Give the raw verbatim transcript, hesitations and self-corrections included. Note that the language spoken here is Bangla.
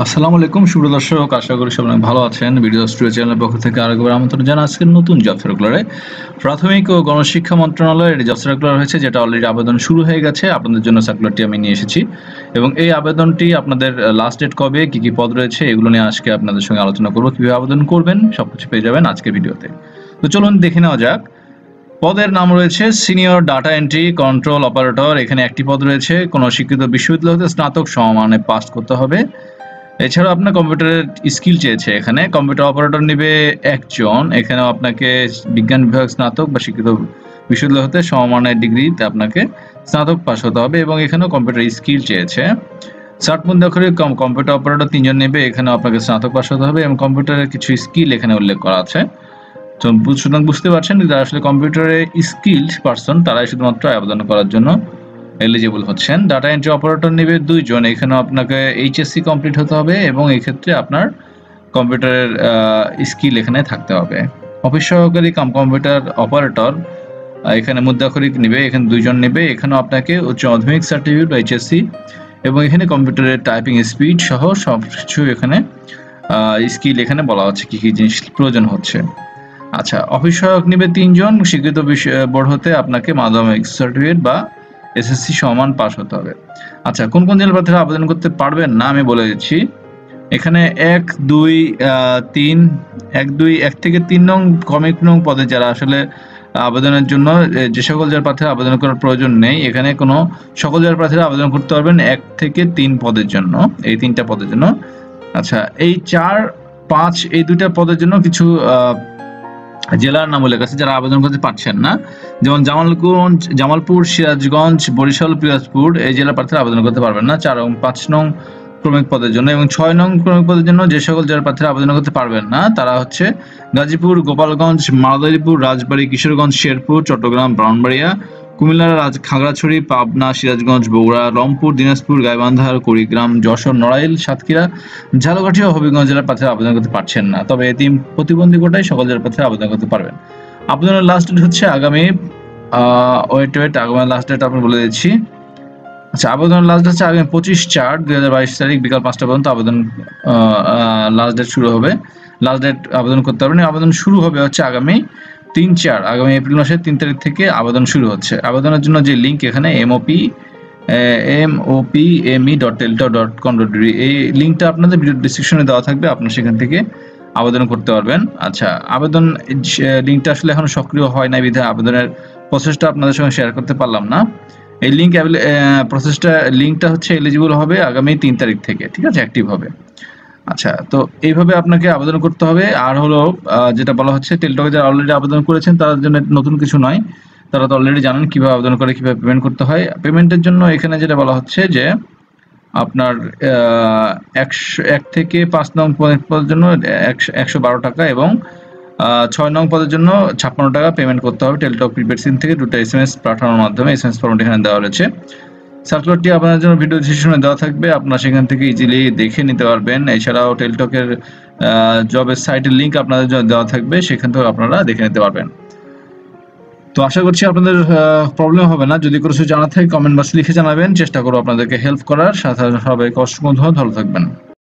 আসসালামু আলাইকুম সুপ্রিয় দর্শক, আশা করি সবাই ভালো আছেন। ভিডিও স্টুডিও চ্যানেলের পক্ষ থেকে আরেকবার আমন্ত্রণ জানাই আজকের নতুন জব সার্কুলারে। প্রাথমিক ও গণশিক্ষা মন্ত্রণালয়ের জব সার্কুলার হয়েছে, যেটা অলরেডি আবেদন শুরু হয়ে গেছে। আপনাদের জন্য সার্কুলারটি আমি নিয়ে এসেছি এবং এই আবেদনটি আপনাদের লাস্ট ডেট কবে, কি কি পদ রয়েছে, এগুলো নিয়ে আজকে আপনাদের সঙ্গে আলোচনা করব। কিভাবে আবেদন করবেন সবকিছু পেয়ে যাবেন আজকের ভিডিওতে। তো চলুন দেখে নেওয়া যাক। পদের নাম রয়েছে senior data entry control operator. এখানে একটি পদ রয়েছে। কোনো শিক্ষিত বিশ্ববিদ্যালয় হতে স্নাতক সমমানে পাস করতে হবে। এছাড়াও আপনার কম্পিউটারের স্কিল চেয়েছে। এখানে কম্পিউটার অপারেটর নেবে একজন। এখানেও আপনাকে বিজ্ঞান বিভাগ স্নাতক বা শিক্ষিত বিশ্ববিদ্যালয় হতে সমমানের ডিগ্রিতে আপনাকে স্নাতক পাস হতে হবে এবং এখানেও কম্পিউটার স্কিল চেয়েছে। ষাট মুদ্রাক্ষরিক কম্পিউটার অপারেটর তিনজন নেবে। এখানেও আপনাকে স্নাতক পাস হতে হবে এবং কম্পিউটারের কিছু স্কিল এখানে উল্লেখ করা আছে। তো সুতরাং বুঝতে পারছেন, যারা আসলে কম্পিউটারে স্কিলড পারসন তারাই শুধুমাত্র আবেদন করার জন্য এলিজিবল হচ্ছেন। ডাটা এন্ট্রি অপারেটর নেবে দুইজন। এখানে আপনাকে এইচএসসি কমপ্লিট হতে হবে এবং এই ক্ষেত্রে আপনার কম্পিউটারের স্কিল এখানে থাকতে হবে। অফিস সহকারী কাম কম্পিউটার অপারেটর এখানে মুদ্রাক্ষরিক নেবে। এখানে দুইজন নেবে। এখানেও আপনাকে উচ্চ মাধ্যমিক সার্টিফিকেট বা এইচএসসি এবং এখানে কম্পিউটারের টাইপিং স্পিড সহ সব কিছু এখানে স্কিল এখানে বলা হচ্ছে কি কি জিনিস প্রয়োজন হচ্ছে। আচ্ছা, অফিস সহায়ক নেবে তিনজন। স্বীকৃত বোর্ড হতে আপনাকে মাধ্যমিক সার্টিফিকেট বা এসএসসি সমান পাস হতে হবে। আচ্ছা, কোন কোন জেলা প্রার্থীরা আবেদন করতে পারবেন না আমি বলে দিচ্ছি। এখানে এক দুই তিন এক দুই এক থেকে তিন নং কমিক নং পদে যারা আসলে আবেদনের জন্য যে সকল জেলা প্রার্থীরা আবেদন করার প্রয়োজন নেই, এখানে কোনো সকল জেলা প্রার্থীরা আবেদন করতে পারবেন এক থেকে তিন পদের জন্য, এই তিনটা পদের জন্য। আচ্ছা, এই চার পাঁচ এই দুইটা পদের জন্য কিছু জেলার নাম উল্লেখ আছে যারা আবেদন করতে পারছেন না, যেমন জামালগঞ্জ, জামালপুর, সিরাজগঞ্জ, বরিশাল, পিরোজপুর এই জেলা প্রার্থীরা আবেদন করতে পারবেন না চার এবং পাঁচ নং ক্রমিক পদের জন্য। এবং ছয় নং ক্রমিক পদের জন্য যে সকল জেলা প্রার্থীরা আবেদন করতে পারবেন না তারা হচ্ছে গাজীপুর, গোপালগঞ্জ, মাদারীপুর, রাজবাড়ী, কিশোরগঞ্জ, শেরপুর, চট্টগ্রাম, ব্রাহ্মণবাড়িয়া, কুমিল্লা, খাগড়াছড়ি, পাবনা, সিরাজগঞ্জ, বগুড়া, রংপুর, দিনাজপুর, গাইবান্ধা, কুড়িগ্রাম, যশোর, নড়াইল, সাতক্ষীরা, ঝালকাঠি ও হবিগঞ্জ জেলার প্রার্থীরা আবেদন করতে পারছেন না। তবে এই তিন প্রতিবন্ধী কোটায় সকল জেলার প্রার্থীরা আবেদন করতে পারবেন। আবেদনের লাস্ট ডেট হচ্ছে আগামী ওয়েট ওয়েট আগামী লাস্ট ডেট আমি বলে দিচ্ছি। আচ্ছা, আবেদনের লাস্ট হচ্ছে আগামী পঁচিশ চার দুই হাজার বাইশ তারিখ বিকাল পাঁচটা পর্যন্ত আবেদন লাস্ট ডেট শুরু হবে। লাস্ট ডেট আবেদন করতে পারবেন। আবেদন শুরু হবে হচ্ছে আগামী তিন চার আগামী এপ্রিল মাসের তিন তারিখ থেকে আবেদন শুরু হচ্ছে। আবেদনের জন্য যে লিঙ্ক এখানে MOP MOP ME dot Teletalk dot com dot BD এই লিঙ্কটা আপনাদের ভিডিও ডিসক্রিপশনে দেওয়া থাকবে, আপনারা সেখান থেকে আবেদন করতে পারবেন। আচ্ছা, আবেদন লিঙ্কটা আসলে এখনো সক্রিয় হয় না বিধায় আবেদনের প্রসেসটা আপনাদের সঙ্গে শেয়ার করতে পারলাম না। এই লিঙ্ক প্রসেসটা লিঙ্কটা হচ্ছে এলিজিবল হবে আগামী তিন তারিখ থেকে, ঠিক আছে, অ্যাক্টিভ হবে। আচ্ছা, তো এইভাবে আপনাকে আবেদন করতে হবে। আর হলো যেটা বলা হচ্ছে টেলটকে যারা অলরেডি আবেদন করেছেন তাদের জন্য নতুন কিছু নয়, তারা তো অলরেডি জানেন কিভাবে আবেদন করে, কিভাবে পেমেন্ট করতে হয়। পেমেন্টের জন্য এখানে যেটা বলা হচ্ছে যে আপনার একশো এক থেকে পাঁচ নং পদের জন্য একশো বারো টাকা এবং ছয় নং পদের জন্য ছাপ্পান্ন টাকা পেমেন্ট করতে হবে টেলটক প্রিপেড সিম থেকে দুটো এস এম এস পাঠানোর মাধ্যমে। এস এম এস ফর্মটি এখানে দেওয়া রয়েছে। সার্কুলারটি আপনাদের জন্য ভিডিও ডিসক্রিপশনে দেওয়া থাকবে, আপনারা সেখান থেকে ইজিলি দেখে নিতে পারবেন। এছাড়াও টেলটকের জবের সাইটের লিঙ্ক আপনাদের জন্য দেওয়া থাকবে, সেখান থেকে আপনারা দেখে নিতে পারবেন। তো আশা করছি আপনাদের প্রবলেম হবে না। যদি কোনো কিছু জানা থাকে কমেন্ট বক্সে লিখে জানাবেন, চেষ্টা করবো আপনাদেরকে হেল্প করার। সাথে সবাইকে অসংখ্য ধন্যবাদ, ভালো থাকবেন।